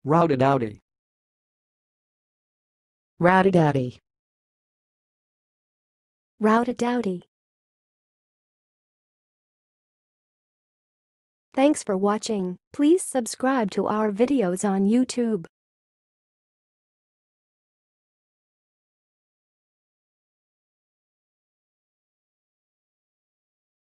Rowdydowdy. Rowdydowdy. Rowdydowdy. Thanks for watching. Please subscribe to our videos on YouTube.